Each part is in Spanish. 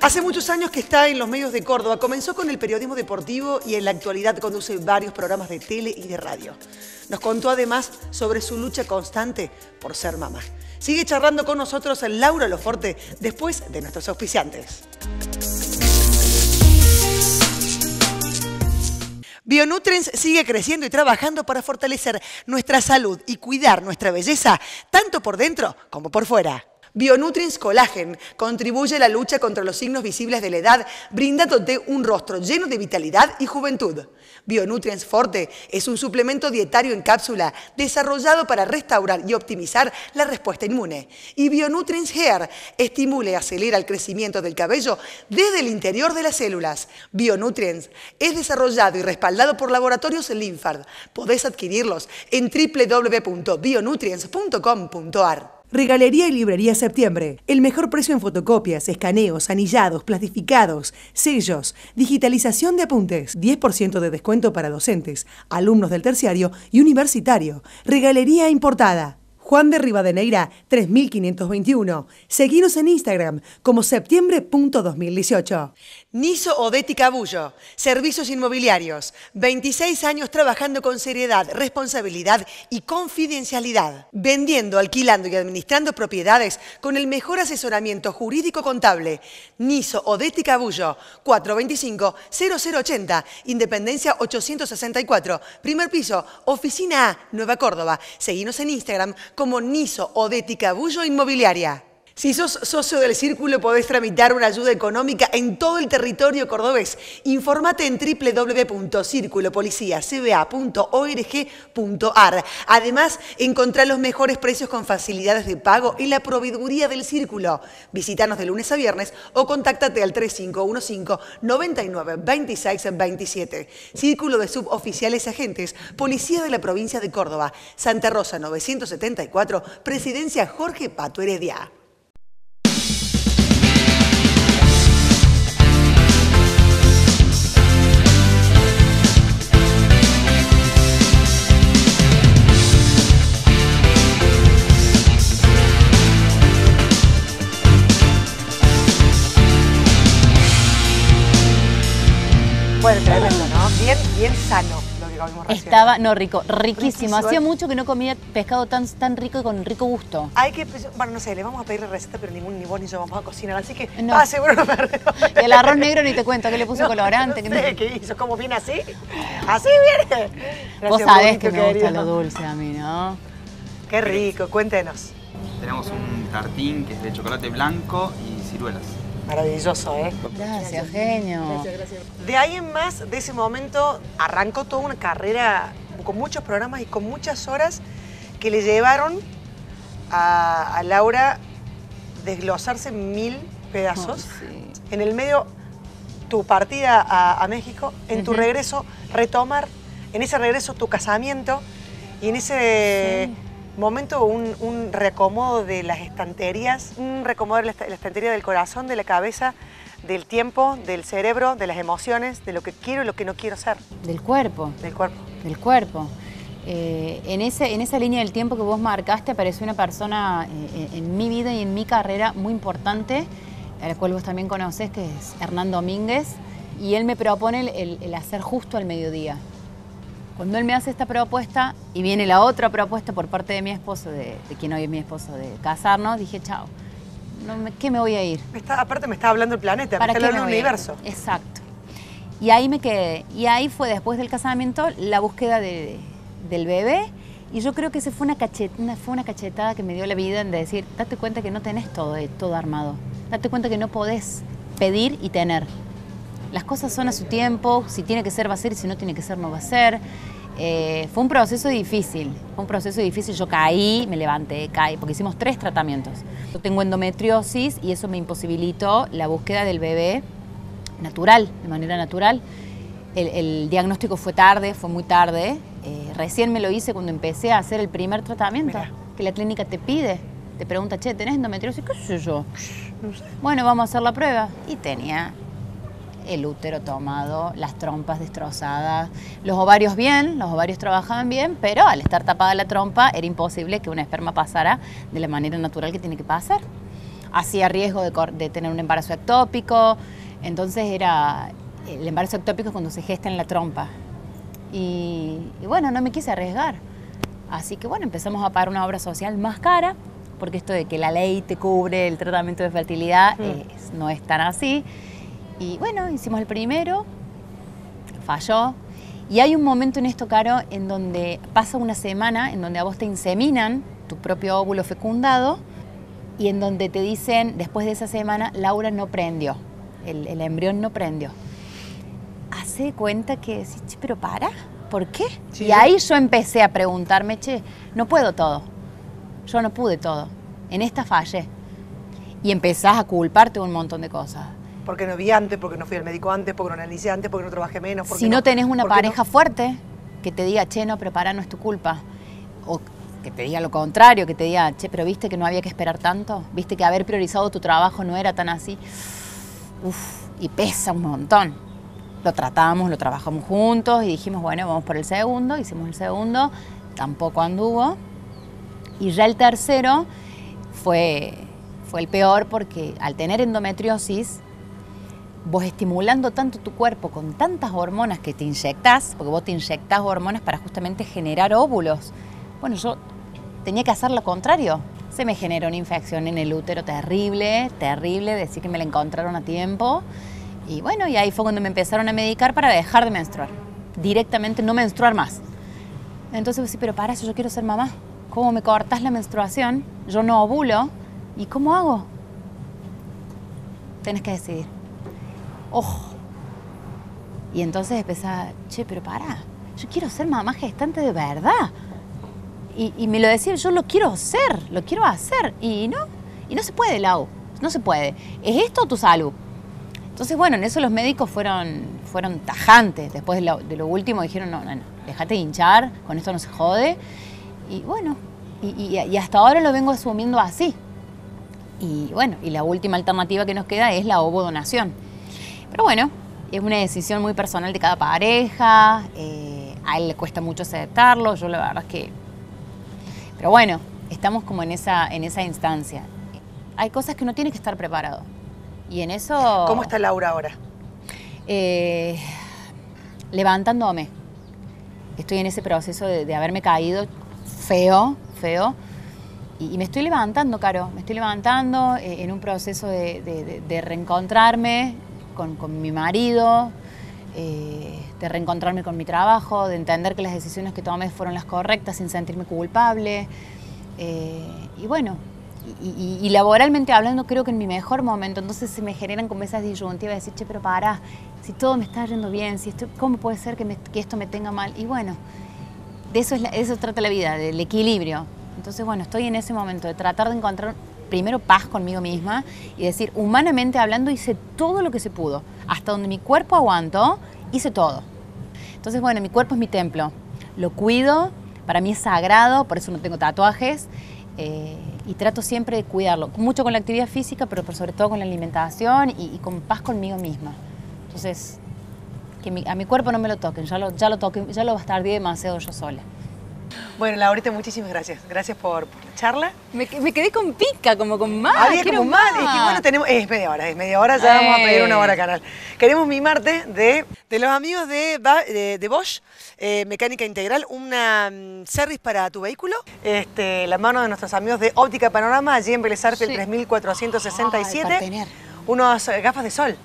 Hace muchos años que está en los medios de Córdoba. Comenzó con el periodismo deportivo y en la actualidad conduce varios programas de tele y de radio. Nos contó además sobre su lucha constante por ser mamá. Sigue charlando con nosotros Laura Loforte después de nuestros auspiciantes. Bionutrients sigue creciendo y trabajando para fortalecer nuestra salud y cuidar nuestra belleza, tanto por dentro como por fuera. Bionutrients Collagen contribuye a la lucha contra los signos visibles de la edad, brindándote un rostro lleno de vitalidad y juventud. Bionutrients Forte es un suplemento dietario en cápsula desarrollado para restaurar y optimizar la respuesta inmune. Y Bionutrients Hair estimula y acelera el crecimiento del cabello desde el interior de las células. Bionutrients es desarrollado y respaldado por Laboratorios Linfard. Podés adquirirlos en www.bionutrients.com.ar. Regalería y Librería Septiembre. El mejor precio en fotocopias, escaneos, anillados, plastificados, sellos, digitalización de apuntes. 10% de descuento para docentes, alumnos del terciario y universitario. Regalería importada. Juan de Rivadeneira, 3521. Seguinos en Instagram como septiembre.2018. Niso Odetti Cabullo, Servicios Inmobiliarios. 26 años trabajando con seriedad, responsabilidad y confidencialidad. Vendiendo, alquilando y administrando propiedades con el mejor asesoramiento jurídico contable. Niso Odetti Cabullo, 425-0080, Independencia 864. Primer piso, Oficina A, Nueva Córdoba. Seguinos en Instagram como Niso Odetti Cabullo Inmobiliaria. Si sos socio del Círculo, podés tramitar una ayuda económica en todo el territorio cordobés. Informate en www.circulopoliciacba.org.ar. Además, encontrá los mejores precios con facilidades de pago en la proveeduría del Círculo. Visítanos de lunes a viernes o contáctate al 3515-992627. Círculo de Suboficiales y Agentes, Policía de la Provincia de Córdoba, Santa Rosa 974, Presidencia Jorge Pato Heredia. Bueno, tremendo, ¿no? Bien sano lo que comimos recién. Estaba, no, riquísimo. Hacía mucho que no comía pescado tan rico y con rico gusto. Hay que, bueno, no sé, le vamos a pedir la receta, pero ni vos ni yo vamos a cocinar, así que no. Seguro no me arreglo. Y el arroz negro ni te cuento, que le puso colorante. No sé, ¿qué hizo? ¿Cómo viene así? ¿Así viene? Gracias, vos sabés que querido. me gusta lo dulce a mí, ¿no? Qué rico, cuéntenos. Tenemos un tartín que es de chocolate blanco y ciruelas. Maravilloso, ¿eh? Gracias, genio. Gracias. De ahí en más, de ese momento, arrancó toda una carrera con muchos programas y con muchas horas que le llevaron a Laura desglosarse 1000 pedazos. Oh, sí. En el medio, tu partida a México, en tu regreso, retomar, en ese regreso, tu casamiento y en ese... momento un reacomodo de las estanterías, un reacomodo de la estantería del corazón, de la cabeza, del tiempo, del cerebro, de las emociones, de lo que quiero y lo que no quiero ser. Del cuerpo. Del cuerpo. Del cuerpo. En esa línea del tiempo que vos marcaste apareció una persona en mi vida y en mi carrera muy importante, a la cual vos también conocés, que es Hernán Domínguez, y él me propone el hacer justo al mediodía. Cuando él me hace esta propuesta y viene la otra propuesta por parte de mi esposo, de quien hoy es mi esposo, de casarnos, dije, chao, ¿qué me voy a ir? Aparte me está hablando el planeta, me está hablando el universo. Exacto. Y ahí me quedé. Y ahí fue, después del casamiento, la búsqueda del bebé. Y yo creo que esa fue una cachetada que me dio la vida en decir, date cuenta que no tenés todo armado. Date cuenta que no podés pedir y tener. Las cosas son a su tiempo, si tiene que ser va a ser y si no tiene que ser no va a ser. Fue un proceso difícil, yo caí, me levanté, caí, porque hicimos 3 tratamientos. Yo tengo endometriosis y eso me imposibilitó la búsqueda del bebé natural, de manera natural. El diagnóstico fue muy tarde, recién me lo hice cuando empecé a hacer el primer tratamiento. Mirá. Que la clínica te pide, te pregunta, che, ¿tenés endometriosis? ¿Qué sé yo? No sé. Bueno, vamos a hacer la prueba. Y tenía el útero tomado, las trompas destrozadas, los ovarios bien, los ovarios trabajaban bien, pero al estar tapada la trompa era imposible que una esperma pasara de la manera natural que tiene que pasar. hacía riesgo de tener un embarazo ectópico. Entonces el embarazo ectópico es cuando se gesta en la trompa. Y bueno, no me quise arriesgar. Así que bueno, empezamos a pagar una obra social más cara, porque esto de que la ley te cubre el tratamiento de fertilidad no es tan así. Y bueno, hicimos el primero, falló. Y hay un momento en esto, Caro, en donde pasa una semana, en donde a vos te inseminan tu propio óvulo fecundado y en donde te dicen, después de esa semana, Laura no prendió, el embrión no prendió. Hace cuenta que decís, che, pero para, ¿por qué? Sí. Y ahí yo empecé a preguntarme, che, no puedo todo, yo no pude todo, en esta fallé. Y empezás a culparte un montón de cosas. Porque no vi antes, porque no fui al médico antes, porque no analicé antes, porque no trabajé menos. Si no tenés una pareja fuerte que te diga, che, no, prepara, no es tu culpa. O que te diga lo contrario, que te diga, che, pero viste que no había que esperar tanto. Viste que haber priorizado tu trabajo no era tan así. Uf, y pesa un montón. Lo tratamos, lo trabajamos juntos y dijimos, bueno, vamos por el segundo. Hicimos el segundo, tampoco anduvo. Y ya el tercero fue el peor porque al tener endometriosis, vos estimulando tanto tu cuerpo con tantas hormonas que te inyectás, porque vos te inyectás hormonas para justamente generar óvulos. Bueno, yo tenía que hacer lo contrario. Se me generó una infección en el útero terrible, terrible, decir que me la encontraron a tiempo. Y bueno, y ahí fue cuando me empezaron a medicar para dejar de menstruar. Directamente no menstruar más. Entonces, sí, pero para eso yo quiero ser mamá. ¿Cómo me cortás la menstruación? Yo no ovulo. ¿Y cómo hago? Tenés que decidir. ¡Oh! Y entonces empecé a, che, pero pará, yo quiero ser mamá gestante de verdad. Y me lo decía, yo lo quiero hacer. Y no se puede, Lau, no se puede. ¿Es esto o tu salud? Entonces, bueno, en eso los médicos fueron tajantes. Después de lo último dijeron, no, déjate de hinchar, con esto no se jode. Y bueno, y hasta ahora lo vengo asumiendo así. Y bueno, y la última alternativa que nos queda es la ovodonación. Pero bueno, es una decisión muy personal de cada pareja, a él le cuesta mucho aceptarlo, yo la verdad es que... Pero bueno, estamos como en esa instancia. Hay cosas que uno tiene que estar preparado. Y en eso... ¿Cómo está Laura ahora? Levantándome. Estoy en ese proceso de haberme caído feo. Y me estoy levantando, Caro. Me estoy levantando en un proceso de reencontrarme con mi marido, de reencontrarme con mi trabajo, de entender que las decisiones que tomé fueron las correctas sin sentirme culpable. Y bueno, y laboralmente hablando creo que en mi mejor momento, entonces se me generan como esas disyuntivas de decir, che, pero pará, si todo me está yendo bien, ¿cómo puede ser que esto me tenga mal? Y bueno, de eso trata la vida, del equilibrio. Entonces bueno, estoy en ese momento de tratar de encontrar primero paz conmigo misma y decir, humanamente hablando, hice todo lo que se pudo. Hasta donde mi cuerpo aguantó, hice todo. Entonces, bueno, mi cuerpo es mi templo. Lo cuido, para mí es sagrado, por eso no tengo tatuajes. Y trato siempre de cuidarlo. Mucho con la actividad física, pero sobre todo con la alimentación y con paz conmigo misma. Entonces, que a mi cuerpo no me lo toquen. Ya lo bastardié demasiado yo sola. Bueno, Laurita, muchísimas gracias. Gracias por la charla. Me quedé con pica, como con más. Había como más. Es que bueno, es media hora, ya vamos a pedir una hora canal. Queremos mimarte de los amigos de Bosch, Mecánica Integral, una service para tu vehículo. La mano de nuestros amigos de Óptica Panorama, allí en Vélez Arfiel, 3467. Para tener. Unas gafas de sol.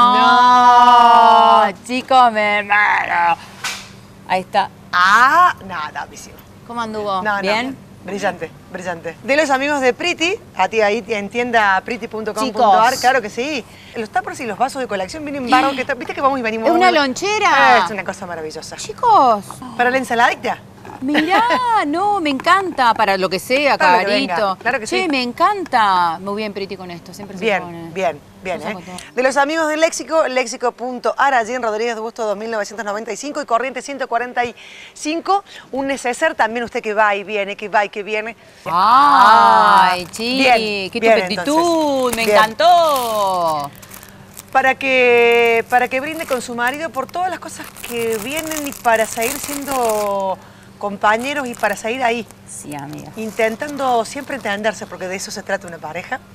No, chicos, me muero. Ahí está. Nada, visísimo. ¿Cómo anduvo? ¿Bien? Brillante. De los amigos de Pretty, a ti ahí en tienda pretty.com.ar, claro que sí. Los tuppers y los vasos de colección vienen barro, viste que vamos y venimos. Es una lonchera. Es una cosa maravillosa. Chicos. Para la ensaladita. Mirá, no, me encanta, para lo que sea, Claro que cabrito. venga, claro que sí. Me encanta. Muy bien, Pretty, con esto, siempre se pone. Bien. De los amigos de Léxico, léxico.ar, allí en Rodríguez de Busto 2995 y Corriente 145. Un neceser también, usted que va y viene, que va y que viene. Ay, Chiri, qué tupetitud, me encantó. Para que brinde con su marido por todas las cosas que vienen y para seguir siendo compañeros y para seguir ahí. Sí, amiga. Intentando siempre entenderse, porque de eso se trata una pareja.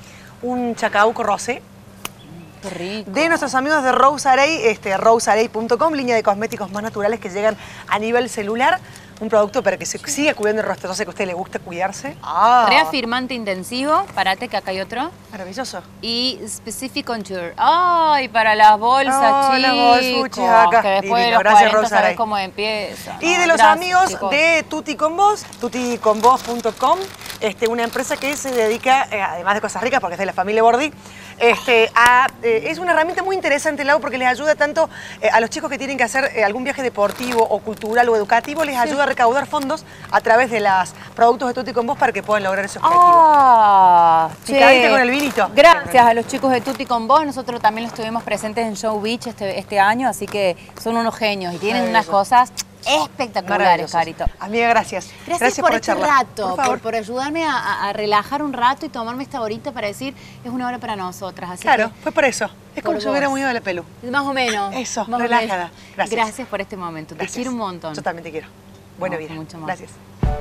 un chacabuco rosé. Qué rico. De nuestros amigos de Rose Array, rosearray.com, línea de cosméticos más naturales que llegan a nivel celular. Un producto para que se siga cuidando el rostro. Yo sé que a usted le gusta cuidarse. Reafirmante intensivo. Parate que acá hay otro. Maravilloso. Y Specific Contour. ¡Ay! Para las bolsas, chicos. Las bolsuchis acá. Que después de Divino. los Gracias, 40 Rose sabés Array. cómo empieza. Y de los amigos de Tutti con Vos, tutticonvos.com, una empresa que se dedica, además de cosas ricas, porque es de la familia Bordi, es una herramienta muy interesante, Lau, porque les ayuda tanto a los chicos que tienen que hacer algún viaje deportivo o cultural o educativo, les ayuda a recaudar fondos a través de los productos de Tutti con Vos para que puedan lograr ese objetivo. Picadita con el vinito. Gracias a los chicos de Tutti con Vos. Nosotros también los tuvimos presentes en Show Beach este año, así que son unos genios y tienen unas cosas espectaculares, Carito. Amiga, gracias. Gracias por la este charla. rato, por ayudarme a relajar un rato y tomarme esta horita para decir, es una hora para nosotras. Así Claro, que, fue por eso. Es como por si hubiera vos. muy ido la pelu. Más o menos. Eso, más o relajada. menos. Gracias. Gracias por este momento. Te quiero un montón. Yo también te quiero. Buena No, vida. mucho más. Gracias.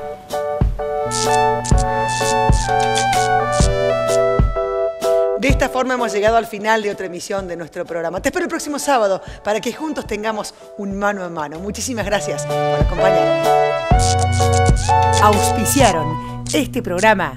De esta forma hemos llegado al final de otra emisión de nuestro programa. Te espero el próximo sábado para que juntos tengamos un mano a mano. Muchísimas gracias por acompañarnos. Auspiciaron este programa.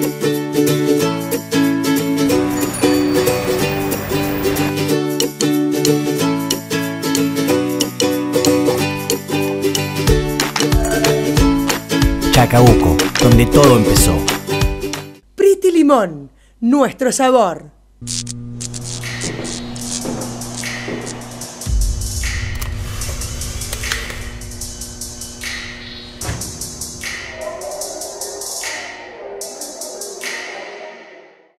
Chacabuco, donde todo empezó. Pretty Limón, nuestro sabor.